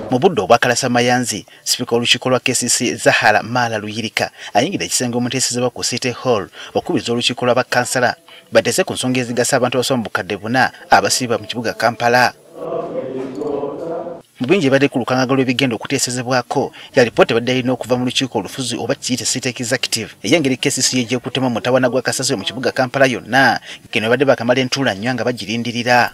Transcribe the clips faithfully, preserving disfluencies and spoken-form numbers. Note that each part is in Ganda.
Mu budde obwakalasa mayanzi, Sipiika w'olukiiko lwa K C C Zahara Mala Luyirika ayingira ekisenge omuteesezebwa ku City Hall okubiriza olukiiko lwa bakansala bateese ku nsonga ezigasa abantu abasoma mu bukadde buna abasiiba mu kibuga Kampala. Mu bingi ebadde ku lukangaga lw'ebigenda okuteesezebwako ya lipoota ebadde erina okuva mu lukiiko olufuzi oba kiyite City Executive ey'engeri K C C egyekuttemu mutawana gwa Kasasiro mu kibuga Kampala yonna kino ebadde bakamala entuula nnyo nga bagirindirira.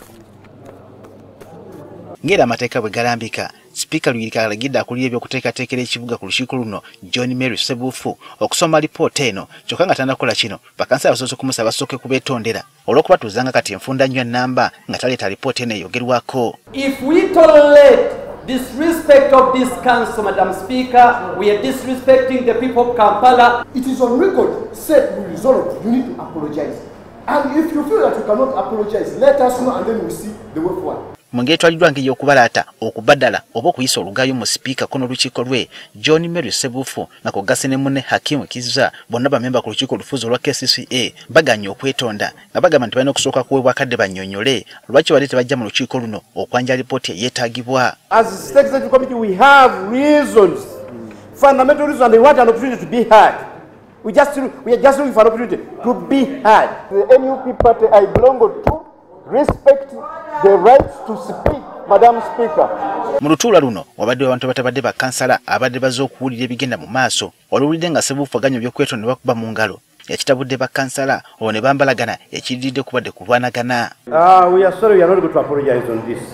Ngera amateeka bwe galambika, Sipiika Luyirika alagidde akulira eby'okuteekateekera ekibuga ku lukiiko luno John Mary Ssebuufu okusoma lipoota eno kyokka nga tannakola kino bakansala basoose kumusaba basooke kubeetondera olw'okubatuuza nga kati enfunda nnyo nnamba nga taleeta lipoota eno eyogerwako. If we tolerate disrespect of this council, Madam Speaker, we are disrespecting the people of Kampala. It is on record said we resolved, you need to apologize. And if you feel that you cannot apologize, let us know and then we'll see the way forward. Mungeri twaliddwa ngeri y'okubalaata okubaddala oba okuyisa olugaayo mu sipiika kono olukiiko lwe John Mary Ssebuufu nga kw'ogasse ne munne Hakim Kizza bonna bamemba ku lukiiko olufuzi olwa K C C A baganye okwetonda nga bagamba nti balina okusooka kuweebwa akadde bannyonnyole lwaki badde tebajja mu lukiiko luno okwanja lipooti eyeetaagibwa. As the State Executive Committee, we have reasons, fundamental reasons, and they want an opportunity to be heard. We just we are just looking for an opportunity to be heard. The N U P party I belong to respect the rights to speak, Madam Speaker. Mu lutuula luno wabadde abantu batabadde bakansala abadde bazze okuwulira ebigenda mu maaso olw'owulidde nga Ssebuufu aganya eby'okwetonda bakuba mu ngalo yakitabudde bakansala olwo ne bambalagana ekiridde kubadde kulwanagana. Ah, we are sorry, we are not going to apologize on this.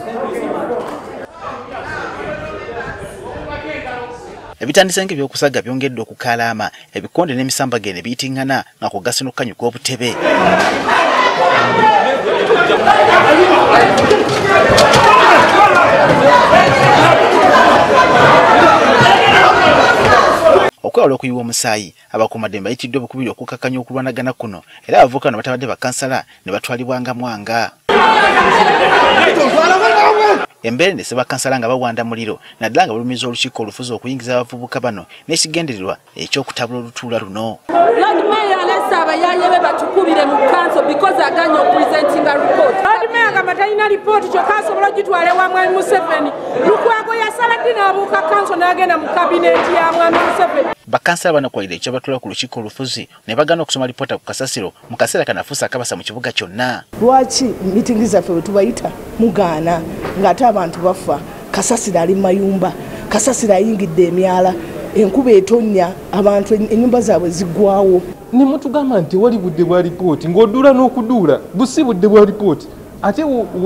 Ebitandise ng'ebyokusaga byongedde okukaalaama ebikonde n'emisambage ne biyitingana nga kw'ogasse n'okukanyuka obutebe. Okwewala okuyiwa omusaayi abakuumaddembe bayitiddwe obukubiri okukakkanya okulwanagana kuno era abavubuka batabadde bakansala ne batwalibwa nga mwanga. Embeera ne sebakansala nga bawanda muliro naddala nga balumiza olukiiko olufuzi okuyingiza abavubuka bano n'ekigendererwa eky'okutabula olutuula luno. Lord Mayor alessa abayaaye be batukubire mu council because aganya okupresenting a report. Lord Mayor nga batalina report kyokka asobola ogitwala ewa Mwami Museveni. Lukwago yasala ddi n'abuuka council n'agenda mu kabineti ya Mwami Museveni. Bakansala banakwalira ekyo batwala ku lukiiko olufuzi ne bagana okusoma lipoota ku Kasasiro mu kaseera kanafuusa akabasa mu kibuga kyonna. Lwaki mitingi zaffe bwe tubayita mugaana ng'ate abantu bafa? Kasasiro ali mu mayumba, Kasasiro ayingidde emyala, enkuba etonnya, abantu ennyumba zaabwe ziggwawo. Ne mutugamba nti wali budde bwa lipooti ng'oduula n'okuduula busi budde bwa lipooti ate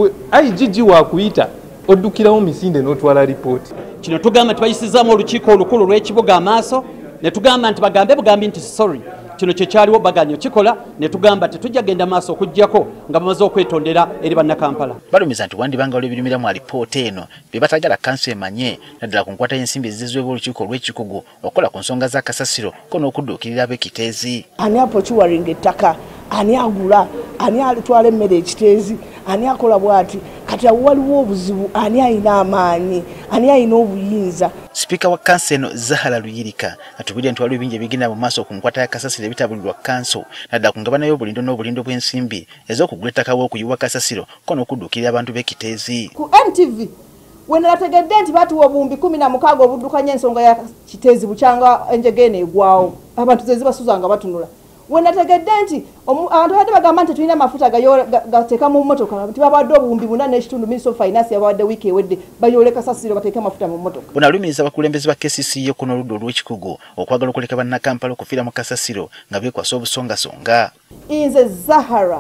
I G G waakuyita oddukirawo misinde n'otwala lipooti. Kino tugamba tubayisizaamu olukiiko olukulu lw'ekibuga amaaso ne tugamba nti bagambe bugambi nti sorry kino kye kyaliwo baganyo kikola ne tugamba tetujja genda maaso okuggyako nga bamaze okwetondera eri bannakampala. Balumiza nti wandibanga olw'ebirimira mu alipoota eno bye batagala kanso emanye naddala ku nkwata y'ensimbi ezizweebwa olukiiko olw'ekikugu okukola ku nsonga za Kasasiro ko n'okudduukirira ab'ekiteezi. Ani apokiwaringa ettaka, ani agula, ani alitwala emmere ekiteezi, ani akola bw'ati kati awo waliwo obuzibu, ani ayina amaanyi, ani ayina obuyinza. Sipiika wa kanso eno Zahara Luyirika atubidde nti waliwo ebingi ebigenda mu maaso ku nkwata ya Kasasiro ebitabulirwa kanso naddala ku ngabana y'obulindo n'obulindo bw'ensimbi ez'okugula ettaka w'okuyiwa Kasasiro ko n'okudduukirira abantu b'ekiteezi. Ku M T V wenalategedde nti batuwa obuwumbi kumi na mukaaga obuddukanya ensonga ya kiteezi bukyanga enjegeeno egwawo abantu ze zibasuza nga batunula. Wenategedde nti abantu badde bagamba nti tulina amafuta gateeka mu mmotoka nti babadde obuwumbi buna n'ekitundu Ministry of Finance yabadde wiiki ewedde bayoole Kasasiro bateeke amafuta mu mmotoka. Bunalumiriza abakulembeze ba K C C yo kuno oludda olw'ekikugu okwagala okuleka bannakampala okufiira mu Kasasiro nga beekwasa obusongasonga. Nze Zahara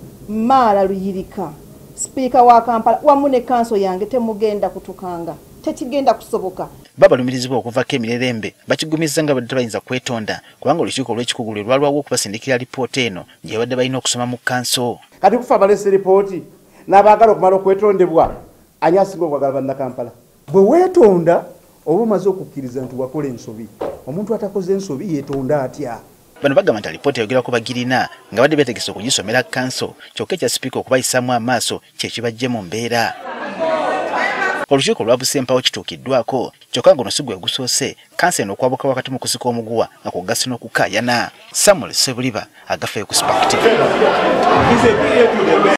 Mala Luyirika, Sipiika wa Kampala wamu ne kanso yange temugenda kutukanga. Tekigenda kusoboka. Babalumirizibwa okuvako emirerembe bakigumizza nga badde tebayinza kwetonda kubanga olukiiko olw'ekikugu lwe lwalwawo okubasindikira lipoota eno gye badde balina okusoma mu kanso. Kati kufa balese lipooti n'abaagala okumala okwetondebwa ani asinga okwagala bannakampala? Bwe weetonda oba omaze okukkiriza nti wakola ensobi, omuntu atakoze ensobi yeetonda atya? Bano bagamba nti alipoota eyogerako bagirina nga badde beetegese okugisomera kanso kyokka ekya sipiika okubayisaamu amaaso kye kibajje mu mbeera. Olukiiko lwa Busempawo kituukiddwako kyokka ngono si gwe gusoose kanso eno okwabuka wakati mu kusika omuguwa nga kw'ogasse n'okukaayana. Samuel Sebuliba agafeeyo ku Spark T V.